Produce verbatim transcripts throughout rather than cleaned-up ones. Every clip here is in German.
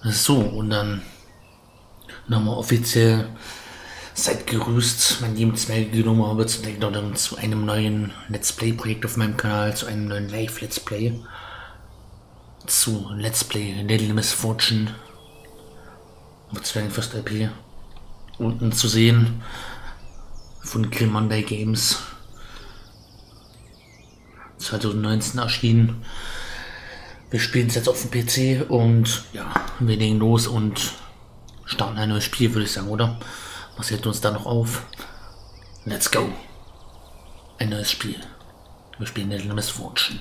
So, und dann nochmal offiziell seid gerüßt, mein liebes genommen habe zu, zu einem neuen Let's Play Projekt auf meinem Kanal, zu einem neuen Live Let's Play, zu Let's Play Little Misfortune auf Zwergenfest L P, unten zu sehen von Kill Monday Games, zwanzig neunzehn erschienen. Wir spielen es jetzt auf dem P C und ja, wir legen los und starten ein neues Spiel, würde ich sagen, oder? Was hält uns da noch auf? Let's go! Ein neues Spiel. Wir spielen Little Misfortune.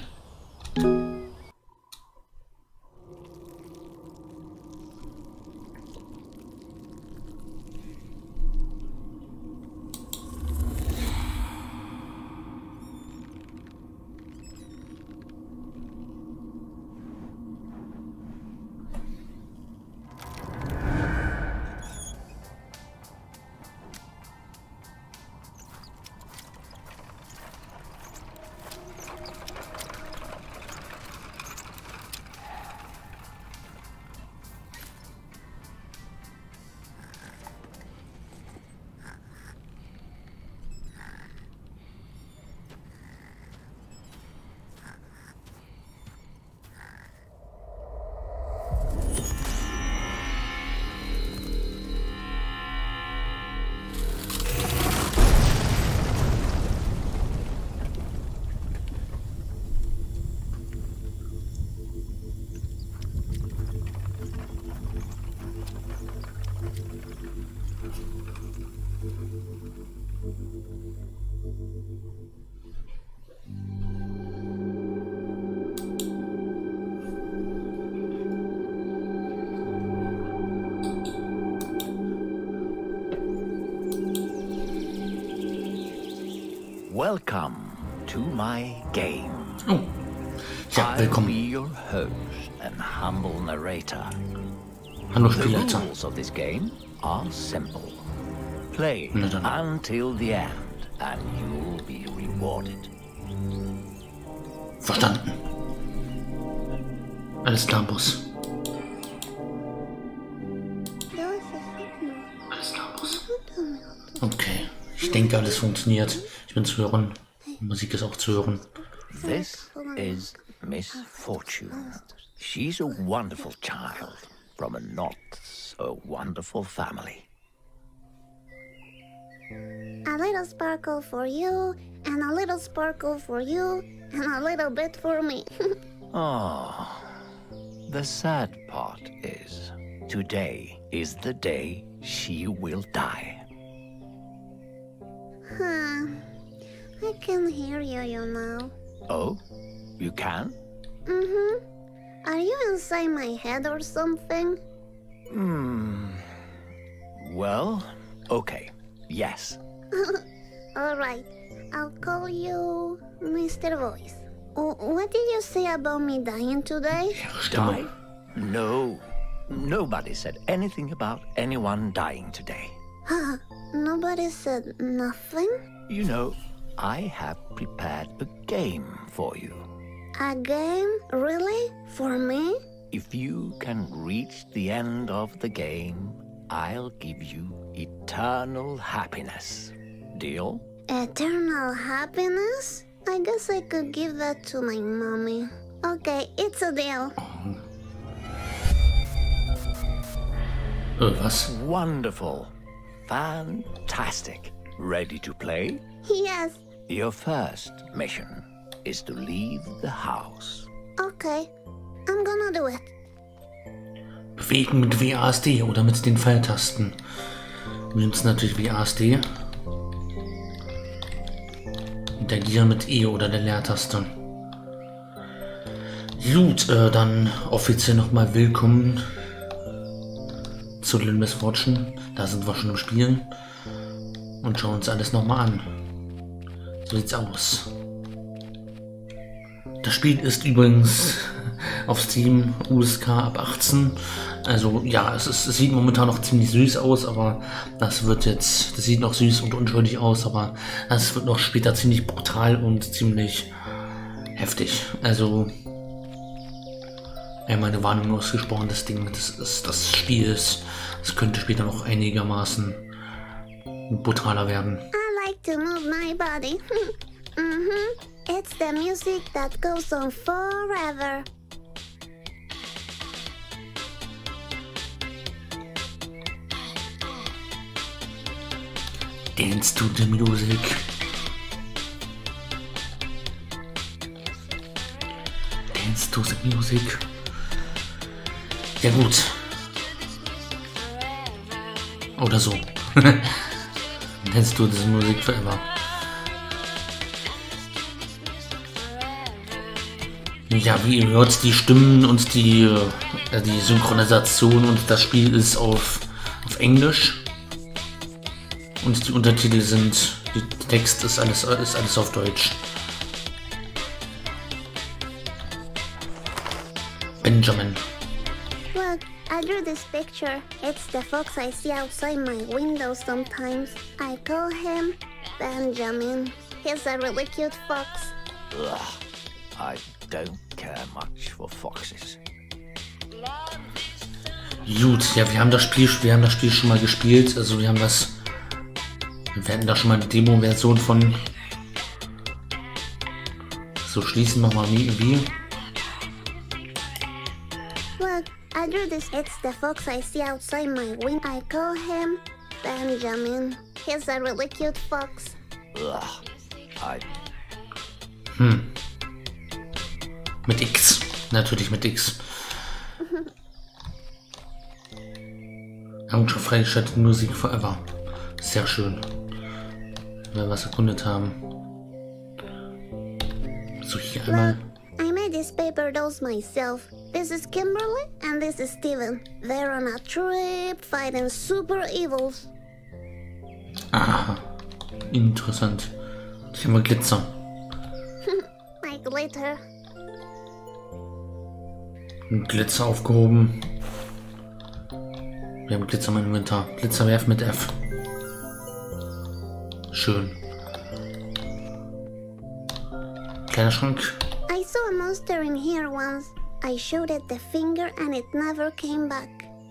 Welcome to my game. Oh, ja, I'll be willkommen. your host and humble narrator. Hallo The Spielleiter. rules of this game are simple. Play Na dann. until the end and you'll be rewarded. Verstanden. Alles klar, Boss. Alles klar, Boss. Okay, ich denke, alles funktioniert. Ich bin zu hören. Die Musik ist auch zu hören. This is Miss Fortune. She's a wonderful child from a not so wonderful family. A little sparkle for you, and a little sparkle for you, and a little bit for me. Oh, the sad part is, today is the day she will die. Huh. I can hear you, you know. Oh, you can? Mm-hmm. Are you inside my head or something? Hmm. Well, okay. Yes. Alright. I'll call you Mister Voice. Oh, what did you say about me dying today? Die? No. Nobody said anything about anyone dying today. Huh. Nobody said nothing? You know, I have prepared a game for you. A game? Really? For me? If you can reach the end of the game, I'll give you eternal happiness. Deal? Eternal happiness? I guess I could give that to my mommy. Okay, it's a deal. Äh, was? Wonderful. Fantastic. Ready to play? Yes. Your first mission is to leave the house. Okay. I'm gonna do it. Bewegen mit W A S D oder mit den Pfeiltasten. Wir nutzen natürlich W A S D. Interagieren mit E oder der Leertaste. Gut, äh, dann offiziell nochmal willkommen zu Little Misfortune. Da sind wir schon im Spiel. Und schauen uns alles nochmal an. So sieht's aus. Das Spiel ist übrigens auf Steam U S K ab achtzehn. Also ja, es, ist, es sieht momentan noch ziemlich süß aus, aber das wird jetzt, das sieht noch süß und unschuldig aus, aber das wird noch später ziemlich brutal und ziemlich heftig. Also einmal eine Warnung ausgesprochen, das Ding, das ist das Spiel ist. Es könnte später noch einigermaßen brutaler werden. I like to move my body. Mm-hmm. It's the music that goes on forever. Dance to the music. Dance to the music. Ja gut. Oder so. Dance to the music forever. Ja, wie ihr hört, die Stimmen und die, äh, die Synchronisation und das Spiel ist auf, auf Englisch. Und die Untertitel sind, der Text ist alles, ist alles auf Deutsch. Benjamin. Look, I drew this picture. It's the fox I see outside my window sometimes. I call him Benjamin. He's a really cute fox. Ugh, I don't care much for foxes. Gut, ja, wir haben das Spiel, wir haben das Spiel schon mal gespielt. Also wir haben das, wir hatten da schon mal eine Demo-Version von. So, schließen wir mal wie. Look, I drew this. It's the fox I see outside my window. I call him Benjamin. He's a really cute fox. Ugh, I... Hm. Mit X. Natürlich mit X. Angel freigeschaltete Musik forever. Sehr schön. Wenn wir was erkundet haben. So, hier einmal. Look, I made these paper dolls myself. This is Kimberly and this is Steven. They're on a trip fighting super evils. Aha. Interessant. Hier haben wir Glitzer. I glitter. Glitzer aufgehoben. Wir haben Glitzer im Inventar. Glitzerwerf mit F. Schön. Kleiner Schrank. I saw a monster in here once. I showed it the finger and it never came back.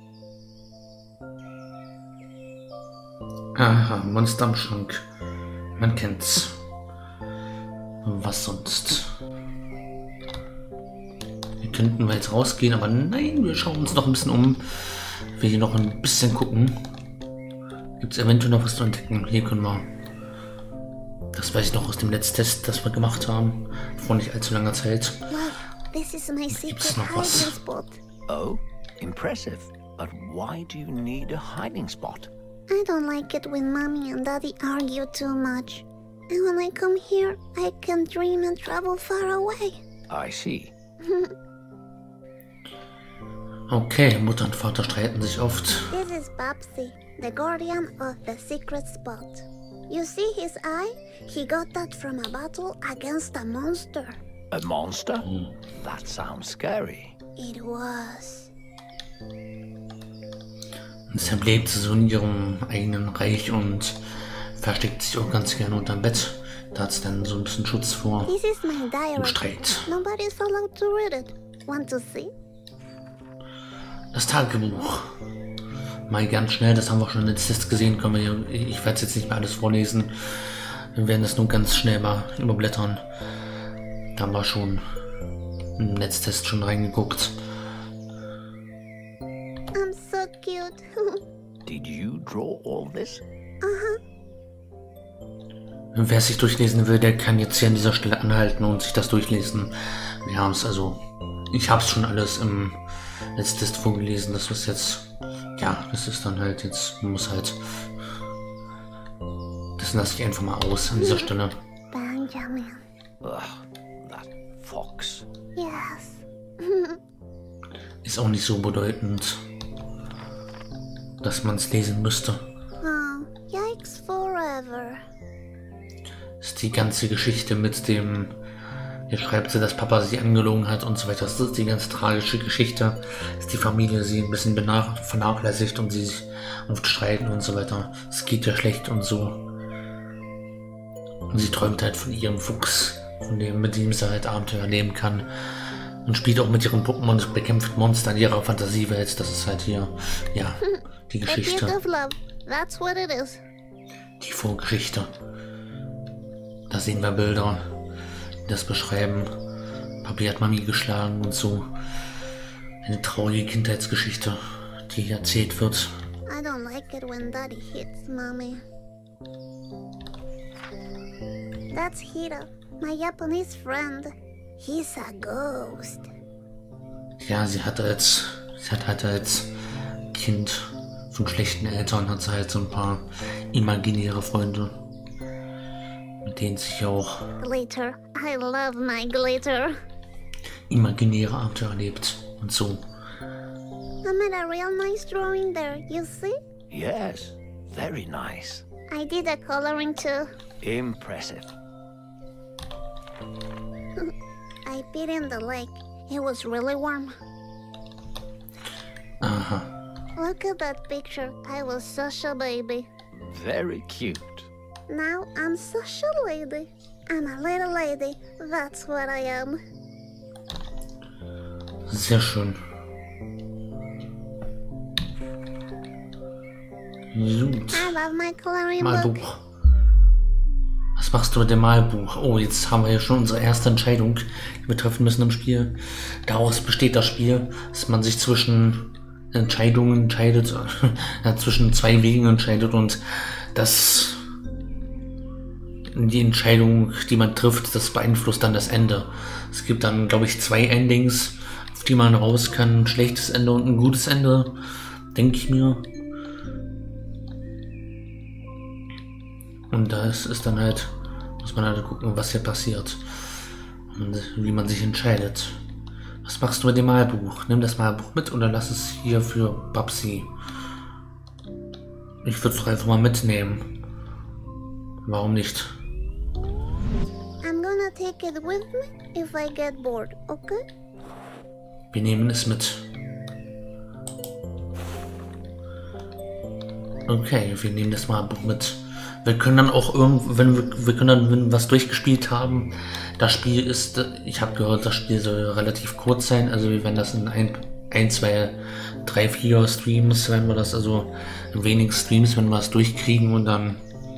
Aha, Monster am Schrank. Man kennt's. Was sonst? Hier könnten wir jetzt rausgehen, aber nein, wir schauen uns noch ein bisschen um. Wir hier noch ein bisschen gucken. Gibt es eventuell noch was zu entdecken? Hier können wir. Das weiß ich noch aus dem letzten Test, das wir gemacht haben. Vor nicht allzu langer Zeit. Look, this is my secret noch was? hiding spot. Oh, impressive. But why do you need a hiding spot? I don't like it when Mommy and Daddy argue too much. And when I come here, I can dream and travel far away. I see. Okay, Mutter und Vater streiten sich oft. This is Babsy, the guardian of the secret spot. You see his eye? He got that from a battle against a monster. A monster? That sounds scary. It was. Sam lebt so in ihrem eigenen Reich und versteckt sich auch ganz gerne unterm Bett. Da hat es dann so ein bisschen Schutz vor This is my diary. dem Streit. Nobody's allowed to read it. Want to see? Das Tagebuch. Mal ganz schnell, das haben wir schon in den Test gesehen. Können wir hier, ich werde es jetzt nicht mehr alles vorlesen. Wir werden das nur ganz schnell mal überblättern. Da haben wir schon im Netztest schon reingeguckt. I'm so cute. Did you draw all this? Wer es sich durchlesen will, der kann jetzt hier an dieser Stelle anhalten und sich das durchlesen. Wir haben es also, ich habe es schon alles im Netztest vorgelesen. Das ist jetzt, ja, das ist dann halt jetzt, man muss halt, das lasse ich einfach mal aus an dieser Stelle. Benjamin. Ugh, that fox. Yes. Ist auch nicht so bedeutend, dass man es lesen müsste. Oh, yikes forever. Ist die ganze Geschichte mit dem, hier schreibt sie, dass Papa sie angelogen hat und so weiter. Das ist die ganz tragische Geschichte, dass die Familie sie ein bisschen vernachlässigt und sie sich oft streiten und so weiter. Es geht ja schlecht und so. Und sie träumt halt von ihrem Fuchs, von dem, mit dem sie halt Abenteuer erleben kann. Und spielt auch mit ihren Pokémon und bekämpft Monster in ihrer Fantasiewelt. Das ist halt hier, ja, die A Geschichte. gift of love. That's what it is. Die Vorgeschichte. Da sehen wir Bilder, die das beschreiben. Papi hat Mami geschlagen und so. Eine traurige Kindheitsgeschichte, die hier erzählt wird. I don't like it when Daddy hits Mommy. That's Hiro, my Japanese friend. He's a ghost. Ja, sie hat als, sie hat halt als Kind von schlechten Eltern hat sie halt so ein paar imaginäre Freunde, mit denen sich auch Glitter. I love my glitter. imaginäre Abenteuer erlebt und so. I made a real nice drawing there, you see? Yes, very nice. I did a coloring too. Impressive. I peed in the lake. It was really warm. Aha. Look at that picture. I was such a baby. Very cute. Now I'm such a lady. I'm a little lady. That's what I am. Sehr schön. Gut. I love my coloring book. Malbuch. Was machst du mit dem Malbuch? Oh, jetzt haben wir ja schon unsere erste Entscheidung, die wir treffen müssen im Spiel. Daraus besteht das Spiel, dass man sich zwischen Entscheidungen entscheidet, äh, zwischen zwei Wegen entscheidet und das die Entscheidung, die man trifft, das beeinflusst dann das Ende. Es gibt dann, glaube ich, zwei Endings, auf die man raus kann. Ein schlechtes Ende und ein gutes Ende, denke ich mir. Und das ist dann halt, muss man halt gucken, was hier passiert und wie man sich entscheidet. Was machst du mit dem Malbuch? Nimm das Malbuch mit oder lass es hier für Babsi. Ich würde es doch einfach mal mitnehmen. Warum nicht? I'm gonna take it with me if I get bored, okay? Wir nehmen es mit. Okay, wir nehmen das Malbuch mit. Wir können dann auch irgendwo, wenn wir, wir können dann, wenn wir was durchgespielt haben, das Spiel ist, ich habe gehört, das Spiel soll relativ kurz sein, also wir werden das in ein, ein zwei, drei, vier Streams, wenn wir das, also in wenigen Streams, wenn wir es durchkriegen und dann,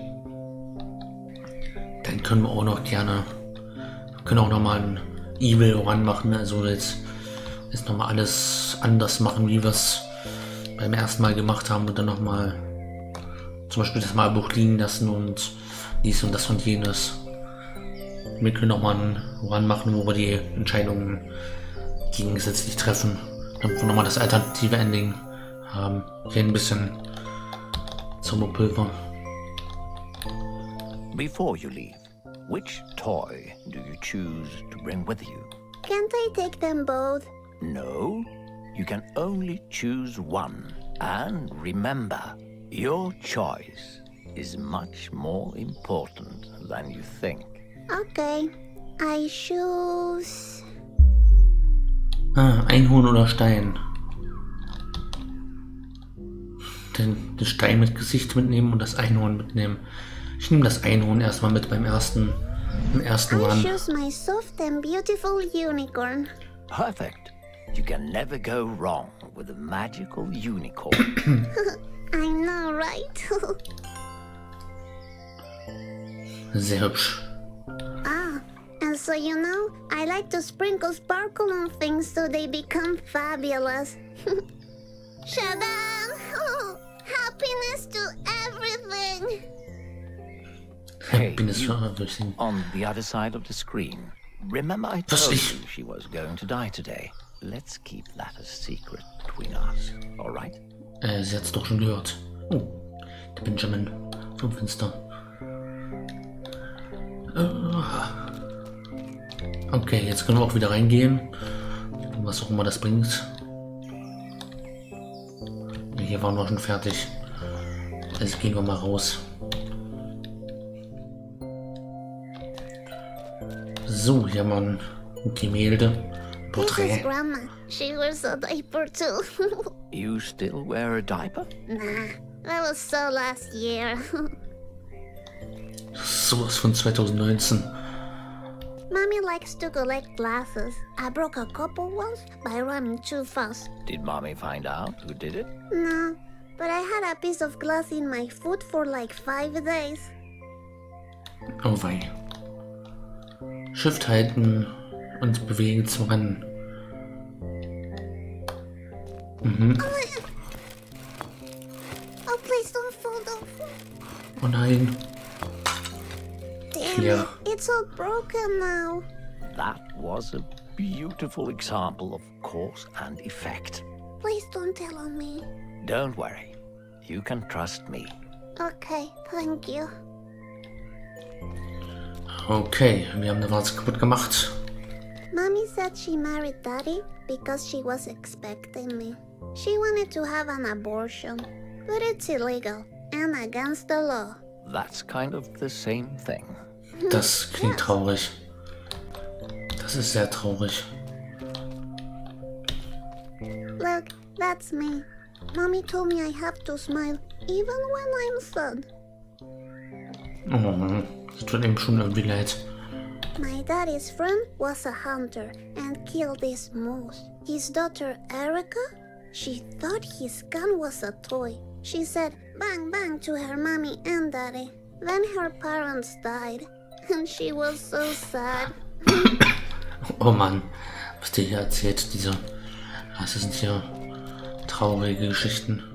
dann können wir auch noch gerne, wir können auch nochmal ein Evil Run machen, also jetzt, jetzt nochmal alles anders machen, wie wir es beim ersten Mal gemacht haben und dann nochmal zum Beispiel das Malbuch liegen lassen und dies und das und jenes. Wir können auch mal einen Run machen, wo wir die Entscheidungen gegensätzlich treffen. Damit wir nochmal das alternative Ending haben. Hier ein bisschen Zauberpulver. Before you leave, which toy do you choose to bring with you? Can't I take them both? No, you can only choose one. And remember, your choice is much more important than you think. Okay, I choose... Ah, Einhorn oder Stein. Den, den Stein mit Gesicht mitnehmen und das Einhorn mitnehmen. Ich nehme das Einhorn erstmal mit beim ersten, im ersten I Run. choose my soft and beautiful unicorn. Perfect. You can never go wrong with a magical unicorn. I know, right? Sehr hübsch. Ah, and so you know, I like to sprinkle sparkle on things so they become fabulous. Shadam! Happiness to everything! Happiness you, for everything. On the other side of the screen. Remember I Was told ich? you she was going to die today. Let's keep that a secret between us, alright? Äh, sie hat's doch schon gehört. Oh, der Benjamin vom Fenster. Okay, jetzt können wir auch wieder reingehen. Was auch immer das bringt. Hier waren wir schon fertig. Also gehen wir mal raus. So, hier haben wir ein Gemälde. This is Porträt. Grandma. She wears a diaper too. You still wear a diaper? Nah, that was so last year. Sowas von zwanzig neunzehn. Mommy likes to collect glasses. I broke a couple once by running too fast. Did Mommy find out who did it? No, but I had a piece of glass in my foot for like five days. Oh wei. Shift halten und bewegen zum Rennen. Mhm. Oh, please don't fall, don't fall. Oh nein. Damn Yeah. it, it's all broken now. That was a beautiful example of cause and effect. Please don't tell on me. Don't worry. You can trust me. Okay, thank you. Okay, wir haben da was kaputt gemacht. Mommy said she married Daddy because she was expecting me. She wanted to have an abortion, but it's illegal and against the law. That's kind of the same thing. Das klingt traurig. Das ist sehr traurig. Look, that's me. Mommy told me I have to smile even when I'm sad. Oh, das tut ihm schon irgendwie leid. My daddy's friend was a hunter and killed this moose. His daughter Erica, she thought his gun was a toy. She said bang bang to her mommy and daddy. Then her parents died, and she was so sad. Oh Mann, was dir hier erzählt, diese... Das sind hier traurige Geschichten.